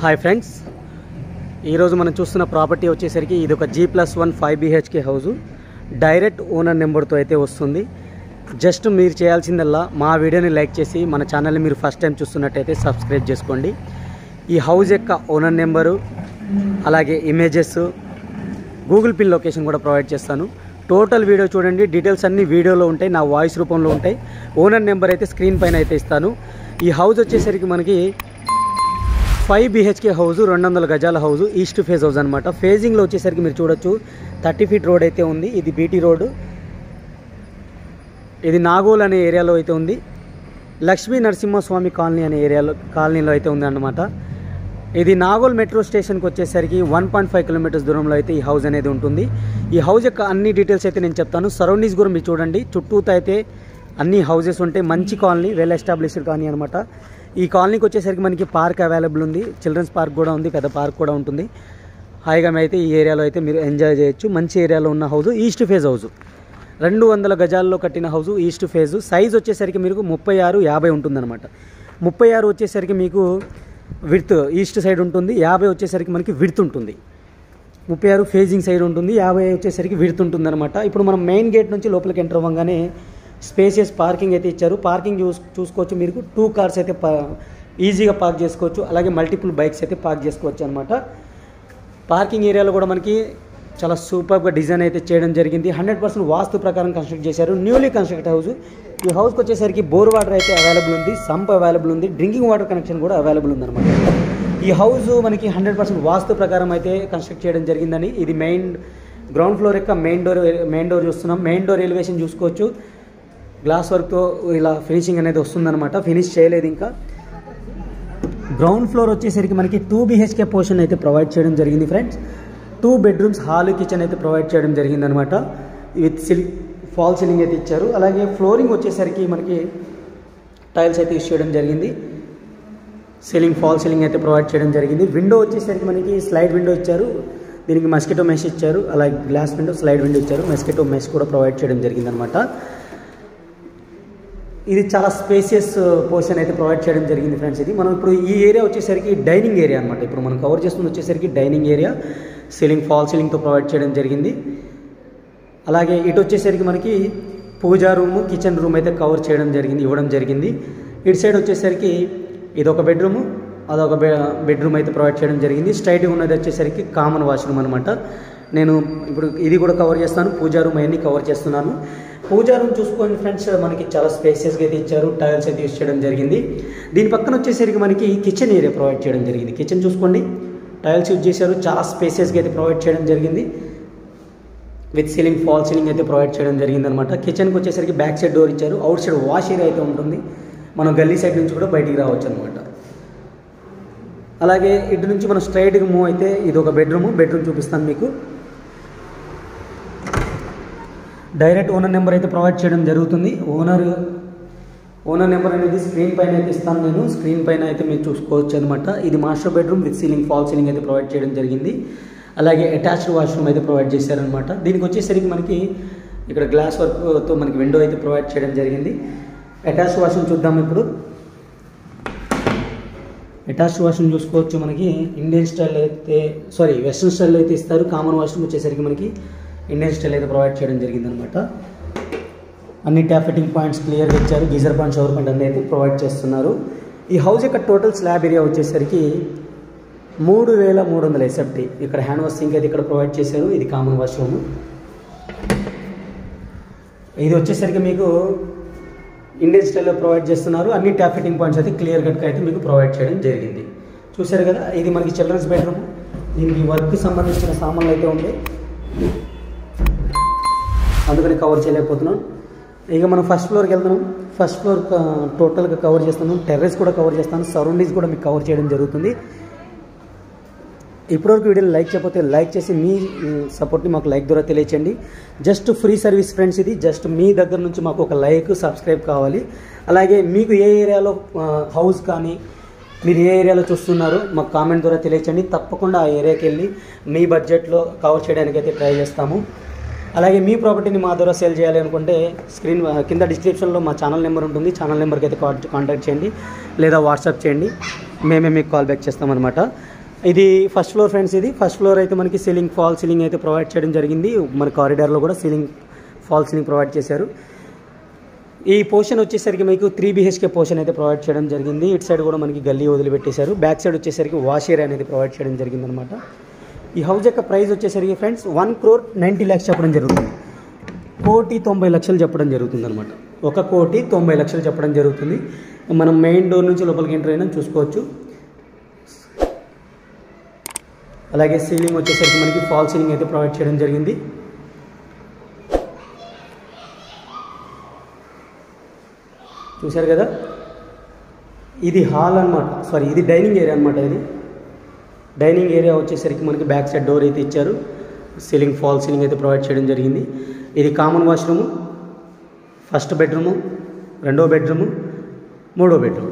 Hi friends, ఈరోజు మనం చూస్తున్న ప్రాపర్టీ వచ్చేసరికి ఇది ఒక G+1 5 BHK house. Direct owner నెంబర్తో అయితే వస్తుంది. జస్ట్ మీరు చేయాల్సిందల్లా మా వీడియోని లైక్ చేసి మన ఛానల్ని మీరు ఫస్ట్ టైం చూస్తున్నట్టయితే సబ్స్క్రైబ్ చేసుకోండి. ఈ హౌస్ యొక్క ఓనర్ నెంబరు అలాగే ఇమేజెస్ గూగుల్ పిన్ లొకేషన్ కూడా ప్రొవైడ్ చేస్తాను. టోటల్ వీడియో చూడండి, డీటెయిల్స్ అన్నీ వీడియోలో ఉంటాయి, నా వాయిస్ రూపంలో ఉంటాయి. ఓనర్ నెంబర్ అయితే స్క్రీన్ పైన అయితే ఇస్తాను. ఈ హౌస్ వచ్చేసరికి మనకి 5 BHK హౌజు, 200 గజాల హౌజు, ఈస్ట్ ఫేజ్ హౌస్ అనమాట. ఫేజింగ్లో వచ్చేసరికి మీరు చూడొచ్చు 30 ఫీట్ రోడ్ అయితే ఉంది. ఇది బీటీ రోడ్డు. ఇది నాగోల్ అనే ఏరియాలో అయితే ఉంది. లక్ష్మీ నరసింహస్వామి కాలనీ అనే కాలనీలో అయితే ఉంది అన్నమాట. ఇది నాగోల్ మెట్రో స్టేషన్కి వచ్చేసరికి 1.5 కిలోమీటర్స్ దూరంలో అయితే ఈ హౌస్ అనేది ఉంటుంది. ఈ హౌస్ యొక్క అన్ని డీటెయిల్స్ అయితే నేను చెప్తాను. సరౌండింగ్స్ కూడా మీరు చూడండి, చుట్టూతో అయితే అన్ని హౌజెస్ ఉంటాయి. మంచి కాలనీ, వెల్ ఎస్టాబ్లిష్డ్ కాలనీ అనమాట. ఈ కాలనీకి వచ్చేసరికి మనకి పార్క్ అవైలబుల్ ఉంది, చిల్డ్రన్స్ పార్క్ కూడా ఉంది, పెద్ద పార్క్ కూడా ఉంటుంది. హాయిగా అయితే ఈ ఏరియాలో అయితే మీరు ఎంజాయ్ చేయొచ్చు. మంచి ఏరియాలో ఉన్న హౌజు, ఈస్ట్ ఫేజ్ హౌజు, 200 గజాల్లో కట్టిన హౌజు, ఈస్ట్ ఫేజు. సైజ్ వచ్చేసరికి మీకు 36-50 ఉంటుందన్నమాట. 36 వచ్చేసరికి మీకు విడ్త్ ఈస్ట్ సైడ్ ఉంటుంది, 50 వచ్చేసరికి మనకి విడ్త్ ఉంటుంది. 36 ఫేజింగ్ సైడ్ ఉంటుంది, 50 వచ్చేసరికి విడ్త్ ఉంటుంది అనమాట. ఇప్పుడు మనం మెయిన్ గేట్ నుంచి లోపలికి ఎంటర్ అవ్వగానే స్పేసియస్ పార్కింగ్ అయితే ఇచ్చారు. పార్కింగ్ చూసుకోవచ్చు. మీరు 2 కార్స్ అయితే ఈజీగా పార్క్ చేసుకోవచ్చు. అలాగే మల్టిపుల్ బైక్స్ అయితే పార్క్ చేసుకోవచ్చు అనమాట. పార్కింగ్ ఏరియాలో కూడా మనకి చాలా సూపర్గా డిజైన్ అయితే చేయడం జరిగింది. 100% వాస్తు ప్రకారం కన్స్ట్రక్ట్ చేశారు. Newly construct house. ఈ హౌస్కి వచ్చేసరికి బోర్ వాటర్ అయితే అవైలబుల్ ఉంది, సంప్ అవైలబుల్ ఉంది, డ్రింకింగ్ వాటర్ కనెక్షన్ కూడా అవైలబుల్ ఉందన్నమాట. ఈ హౌస్ మనకి 100% వాస్తు ప్రకారం అయితే కన్స్ట్రక్ట్ చేయడం జరిగిందని. ఇది మెయిన్ గ్రౌండ్ ఫ్లోర్ యొక్క మెయిన్ డోర్ చూస్తున్నాం. మెయిన్ డోర్ ఎలివేషన్ చూసుకోవచ్చు. గ్లాస్ వర్క్తో ఇలా ఫినిషింగ్ అనేది వస్తుందన్నమాట. ఫినిష్ చేయలేదు ఇంకా. గ్రౌండ్ ఫ్లోర్ వచ్చేసరికి మనకి 2 BHK పోర్షన్ అయితే ప్రొవైడ్ చేయడం జరిగింది ఫ్రెండ్స్. 2 బెడ్రూమ్స్, హాల్, కిచెన్ అయితే ప్రొవైడ్ చేయడం జరిగింది అనమాట. విత్ ఫాల్ సీలింగ్ అయితే ఇచ్చారు. అలాగే ఫ్లోరింగ్ వచ్చేసరికి మనకి టైల్స్ అయితే యూస్ చేయడం జరిగింది. ఫాల్ సీలింగ్ అయితే ప్రొవైడ్ చేయడం జరిగింది. విండో వచ్చేసరికి మనకి స్లైడ్ విండో ఇచ్చారు. దీనికి మస్కిటో మెష్ ఇచ్చారు. అలాగే గ్లాస్ విండో, స్లైడ్ విండో ఇచ్చారు. మస్కిటో మెష్ కూడా ప్రొవైడ్ చేయడం జరిగింది అనమాట. ఇది చాలా స్పేసియస్ పోర్షన్ అయితే ప్రొవైడ్ చేయడం జరిగింది ఫ్రెండ్స్. ఇది మనం ఇప్పుడు ఈ ఏరియా వచ్చేసరికి డైనింగ్ ఏరియా అనమాట. ఇప్పుడు మనం కవర్ చేస్తుంది వచ్చేసరికి డైనింగ్ ఏరియా. ఫాల్ సీలింగ్తో ప్రొవైడ్ చేయడం జరిగింది. అలాగే ఇటు వచ్చేసరికి మనకి పూజా రూము, కిచెన్ రూమ్ అయితే కవర్ చేయడం జరిగింది, ఇవ్వడం జరిగింది. ఇటు సైడ్ వచ్చేసరికి ఇదొక బెడ్రూము, అదొక బెడ్రూమ్ అయితే ప్రొవైడ్ చేయడం జరిగింది. స్ట్రైట్గా ఉన్నది వచ్చేసరికి కామన్ వాష్రూమ్ అనమాట. నేను ఇప్పుడు ఇది కూడా కవర్ చేస్తాను. పూజా రూమ్ అవన్నీ కవర్ చేస్తున్నాను. పూజా రూమ్ చూసుకోండి ఫ్రెండ్స్, మనకి చాలా స్పేసియస్గా అయితే ఇచ్చారు. టైల్స్ అయితే యూస్ చేయడం జరిగింది. దీని పక్కన వచ్చేసరికి మనకి కిచెన్ ఏరియా ప్రొవైడ్ చేయడం జరిగింది. కిచెన్ చూసుకోండి, టైల్స్ యూజ్ చేశారు. చాలా స్పేసియస్గా అయితే ప్రొవైడ్ చేయడం జరిగింది. విత్ ఫాల్ సీలింగ్ అయితే ప్రొవైడ్ చేయడం జరిగింది అనమాట. కిచెన్కి వచ్చేసరికి బ్యాక్ సైడ్ డోర్ ఇచ్చారు. అవుట్ సైడ్ వాష్ ఏరియా అయితే ఉంటుంది. మనం గల్లీ సైడ్ నుంచి కూడా బయటికి రావచ్చు అనమాట. అలాగే ఇటు నుంచి మనం స్ట్రైట్గా మూవ్ అయితే ఇది ఒక బెడ్రూమ్ చూపిస్తాను మీకు. డైరెక్ట్ ఓనర్ నెంబర్ అయితే ప్రొవైడ్ చేయడం జరుగుతుంది. ఓనర్ నెంబర్ అనేది స్క్రీన్ పైన అయితే ఇస్తాను నేను. స్క్రీన్ పైన అయితే మీరు చూసుకోవచ్చు అనమాట. ఇది master bedroom with fall ceiling అయితే ప్రొవైడ్ చేయడం జరిగింది. అలాగే అటాచ్డ్ వాష్రూమ్ అయితే ప్రొవైడ్ చేశారనమాట. దీనికి వచ్చేసరికి మనకి ఇక్కడ గ్లాస్ వర్క్తో మనకి విండో అయితే ప్రొవైడ్ చేయడం జరిగింది. అటాచ్డ్ వాష్రూమ్ చూద్దాం ఇప్పుడు. అటాచ్డ్ వాష్రూమ్ చూసుకోవచ్చు. మనకి ఇండియన్ స్టైల్ అయితే వెస్ట్రన్ స్టైల్లో అయితే ఇస్తారు. కామన్ వాష్రూమ్ వచ్చేసరికి మనకి ఇండియన్ స్టైల్ అయితే ప్రొవైడ్ చేయడం జరిగింది అనమాట. అన్ని ట్యాప్ ఫిట్టింగ్ పాయింట్స్ క్లియర్గా ఇచ్చారు. గీజర్ పాయింట్, షవర్ పాయింట్ అన్నీ అయితే ప్రొవైడ్ చేస్తున్నారు. ఈ హౌస్ యొక్క టోటల్ స్లాబ్ ఏరియా వచ్చేసరికి 3300 SFT. ఇక్కడ హ్యాండ్ వాష్ సింక్ అయితే ఇక్కడ ప్రొవైడ్ చేశారు. ఇది కామన్ వాష్రూమ్. ఇది వచ్చేసరికి మీకు ఇండియన్ స్టైల్లో ప్రొవైడ్ చేస్తున్నారు. అన్ని ట్యాప్ ఫిట్టింగ్ పాయింట్స్ అయితే క్లియర్ కట్గా అయితే మీకు ప్రొవైడ్ చేయడం జరిగింది. చూశారు కదా, ఇది మనకి చిల్డ్రన్స్ బెడ్రూమ్. దీనికి వర్క్కి సంబంధించిన సామాన్లు అయితే ఉంది, అందుకని కవర్ చేయలేకపోతున్నాం. ఇక మనం ఫస్ట్ ఫ్లోర్కి వెళ్తున్నాం. ఫస్ట్ ఫ్లోర్ టోటల్గా కవర్ చేస్తున్నాం. టెర్రస్ కూడా కవర్ చేస్తాను. సరౌండింగ్స్ కూడా మీకు కవర్ చేయడం జరుగుతుంది. ఇప్పటివరకు వీడియోని లైక్ చేయకపోతే లైక్ చేసి మీ సపోర్ట్ని మాకు లైక్ ద్వారా తెలియచేయండి. జస్ట్ ఫ్రీ సర్వీస్ ఫ్రెండ్స్ ఇది. జస్ట్ మీ దగ్గర నుంచి మాకు ఒక లైక్, సబ్స్క్రైబ్ కావాలి. అలాగే మీకు ఏ ఏరియాలో హౌస్ కానీ మీరు ఏ ఏరియాలో చూస్తున్నారో మాకు కామెంట్ ద్వారా తెలియచేయండి. తప్పకుండా ఆ ఏరియాకి వెళ్ళి మీ బడ్జెట్లో కవర్ చేయడానికి అయితే ట్రై చేస్తాము. అలాగే మీ ప్రాపర్టీని మా ద్వారా సేల్ చేయాలి అనుకుంటే స్క్రీన్ కింద డిస్క్రిప్షన్లో మా ఛానల్ నెంబర్ ఉంటుంది. ఛానల్ నెంబర్కి అయితే కాంటాక్ట్ చేయండి లేదా వాట్సాప్ చేయండి. మేమే మీకు కాల్ బ్యాక్ చేస్తామన్నమాట. ఇది ఫస్ట్ ఫ్లోర్ ఫ్రెండ్స్. ఇది ఫస్ట్ ఫ్లోర్ అయితే మనకి సీలింగ్ ఫాల్ సీలింగ్ అయితే ప్రొవైడ్ చేయడం జరిగింది. మన కారిడార్లో కూడా ఫాల్ సీలింగ్ ప్రొవైడ్ చేశారు. ఈ పోర్షన్ వచ్చేసరికి మీకు 3 BHK పోర్షన్ అయితే ప్రొవైడ్ చేయడం జరిగింది. ఇటు సైడ్ కూడా మనకి గల్లీ వదిలిపెట్టేశారు. బ్యాక్ సైడ్ వచ్చేసరికి వాష్ ఏరియా అనేది ప్రొవైడ్ చేయడం జరిగింది అనమాట. ఈ హౌస్ యొక్క ప్రైస్ వచ్చేసరికి ఫ్రెండ్స్ 1,90,00,000 చెప్పడం జరుగుతుంది. 1,90,00,000 చెప్పడం జరుగుతుంది అనమాట. 1,90,00,000 చెప్పడం జరుగుతుంది. మనం మెయిన్ డోర్ నుంచి లోపలికి ఎంటర్ అయినా చూసుకోవచ్చు. అలాగే సీలింగ్ వచ్చేసరికి మనకి ఫాల్ సీలింగ్ అయితే ప్రొవైడ్ చేయడం జరిగింది. చూశారు కదా, ఇది హాల్ అనమాట. సారీ, ఇది డైనింగ్ ఏరియా అనమాట. ఇది డైనింగ్ ఏరియా వచ్చేసరికి మనకి బ్యాక్ సైడ్ డోర్ అయితే ఇచ్చారు. సీలింగ్ ఫాల్ సీలింగ్ అయితే ప్రొవైడ్ చేయడం జరిగింది. ఇది కామన్ వాష్రూము, ఫస్ట్ బెడ్రూము, రెండో బెడ్రూము, మూడో బెడ్రూమ్.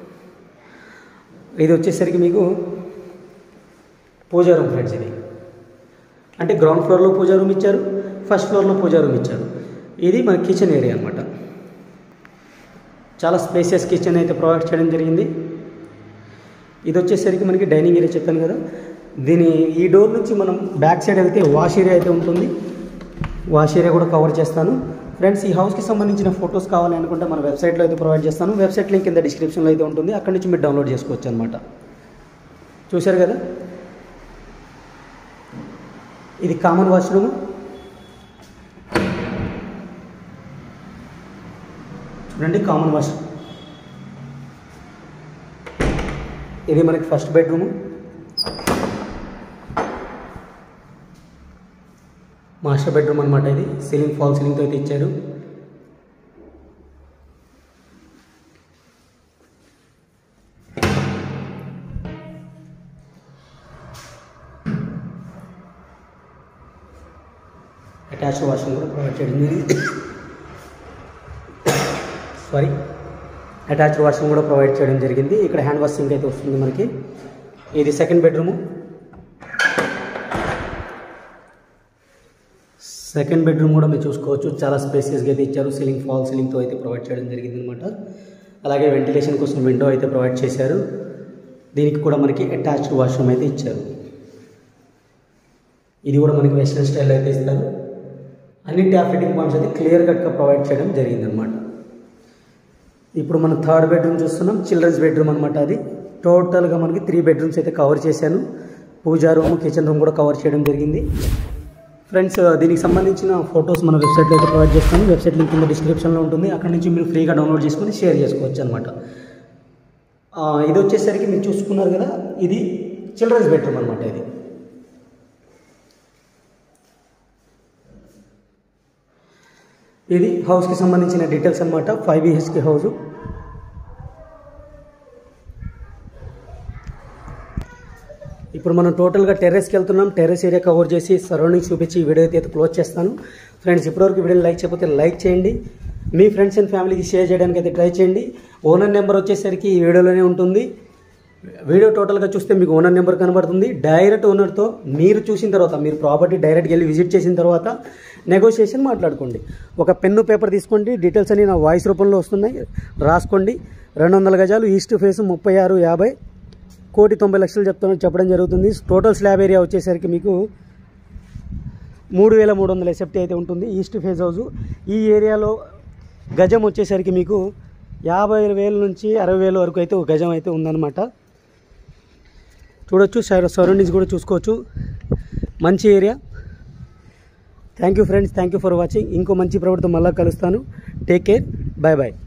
ఇది వచ్చేసరికి మీకు పూజా రూమ్ ఫ్రెండ్స్. ఇది అంటే గ్రౌండ్ ఫ్లోర్లో పూజా రూమ్ ఇచ్చారు, ఫస్ట్ ఫ్లోర్లో పూజా రూమ్ ఇచ్చారు. ఇది మన కిచెన్ ఏరియా అనమాట. చాలా స్పేసియస్ కిచెన్ అయితే ప్రొవైడ్ చేయడం జరిగింది. ఇది వచ్చేసరికి మనకి డైనింగ్ ఏరియా చెప్పాను కదా. ఈ డోర్ నుంచి మనం బ్యాక్ సైడ్ వెళ్తే వాష్ ఏరియా అయితే ఉంటుంది. వాష్ ఏరియా కూడా కవర్ చేస్తాను ఫ్రెండ్స్. ఈ హౌస్కి సంబంధించిన ఫొటోస్ కావాలి అనుకుంటే మన వెబ్సైట్లో అయితే ప్రొవైడ్ చేస్తాను. వెబ్సైట్ లింక్ కింద డిస్క్రిప్షన్లో అయితే ఉంటుంది. అక్కడి నుంచి మీరు డౌన్లోడ్ చేసుకోవచ్చు అనమాట. చూశారు కదా, ఇది కామన్ వాష్రూమ్. చూడండి, కామన్ వాష్రూమ్. ఇది మనకి ఫస్ట్ బెడ్రూము. మాస్టర్ బెడ్రూమ్ అనమాట. ఇది సీలింగ్ ఫాల్ సీలింగ్తో అయితే ఇచ్చారు. అటాచ్డ్ వాష్రూమ్ కూడా ప్రొవైడ్ చేయడం జరిగింది. అటాచ్డ్ వాష్రూమ్ కూడా ప్రొవైడ్ చేయడం జరిగింది. ఇక్కడ హ్యాండ్ వాష్ సింక్ అయితే వస్తుంది మనకి. ఇది సెకండ్ బెడ్రూము. సెకండ్ బెడ్రూమ్ కూడా మీరు చూసుకోవచ్చు. చాలా స్పేసియస్గా అయితే ఇచ్చారు. సీలింగ్ ఫాల్ సీలింగ్తో అయితే ప్రొవైడ్ చేయడం జరిగింది అనమాట. అలాగే వెంటిలేషన్ కోసం విండో అయితే ప్రొవైడ్ చేశారు. దీనికి కూడా మనకి అటాచ్డ్ వాష్రూమ్ అయితే ఇచ్చారు. ఇది కూడా మనకి వెస్ట్రన్ స్టైల్లో అయితే ఇస్తారు. అన్ని ట్యాప్ ఫిట్టింగ్ పాయింట్స్ అయితే క్లియర్ కట్గా ప్రొవైడ్ చేయడం జరిగింది అనమాట. ఇప్పుడు మనం థర్డ్ బెడ్రూమ్ చూస్తున్నాం. చిల్డ్రన్స్ బెడ్రూమ్ అనమాట. అది టోటల్గా మనకి 3 బెడ్రూమ్స్ అయితే కవర్ చేశాను. పూజా రూమ్, కిచెన్ రూమ్ కూడా కవర్ చేయడం జరిగింది ఫ్రెండ్స్. దీనికి సంబంధించిన ఫొటోస్ మన వెబ్సైట్లో అయితే ప్రొవైడ్ చేస్తాను. వెబ్సైట్ లింక్ కింద డిస్క్రిప్షన్లో ఉంటుంది. అక్కడ నుంచి మీరు ఫ్రీగా డౌన్లోడ్ చేసుకొని షేర్ చేసుకోవచ్చు అనమాట. ఇది వచ్చేసరికి మీరు చూసుకున్నారు కదా, ఇది చిల్డ్రన్స్ బెడ్రూమ్ అనమాట. ఇది హౌస్కి సంబంధించిన డీటెయిల్స్ అనమాట. 5 BHK హౌస్. ఇప్పుడు మనం టోటల్గా టెర్రస్కి వెళ్తున్నాం. టెర్రస్ ఏరియా కవర్ చేసి సరౌండింగ్స్ చూపించి ఈ వీడియో అయితే క్లోజ్ చేస్తాను ఫ్రెండ్స్. ఇప్పటివరకు వీడియోని లైక్ చేయకపోతే లైక్ చేయండి. మీ ఫ్రెండ్స్ అండ్ ఫ్యామిలీకి షేర్ చేయడానికి అయితే ట్రై చేయండి. ఓనర్ నెంబర్ వచ్చేసరికి ఈ వీడియోలోనే ఉంటుంది. వీడియో టోటల్గా చూస్తే మీకు ఓనర్ నెంబర్ కనబడుతుంది. డైరెక్ట్ ఓనర్తో మీరు చూసిన తర్వాత, మీరు ప్రాపర్టీ డైరెక్ట్గా వెళ్ళి విజిట్ చేసిన తర్వాత నెగోషియేషన్ మాట్లాడుకోండి. ఒక పెన్ను పేపర్ తీసుకోండి. డీటెయిల్స్ అన్ని నా వాయిస్ రూపంలో వస్తున్నాయి, రాసుకోండి. 200 గజాలు, ఈస్ట్ ఫేస్ 3650, 1,90,00,000 చెప్పడం జరుగుతుంది. టోటల్ స్లాబ్ ఏరియా వచ్చేసరికి మీకు 3,300 SFT అయితే ఉంటుంది. East face house. ఈ ఏరియాలో గజం వచ్చేసరికి మీకు 50,000 నుంచి 60,000 వరకు అయితే ఒక గజం అయితే ఉందన్నమాట. చూడొచ్చు, సరౌండింగ్స్ కూడా చూసుకోవచ్చు. మంచి area. Thank you friends, thank you for watching. ఇంకో మంచి ప్రొడక్ట్తో మళ్ళీ కలుస్తాను. Take care, bye bye.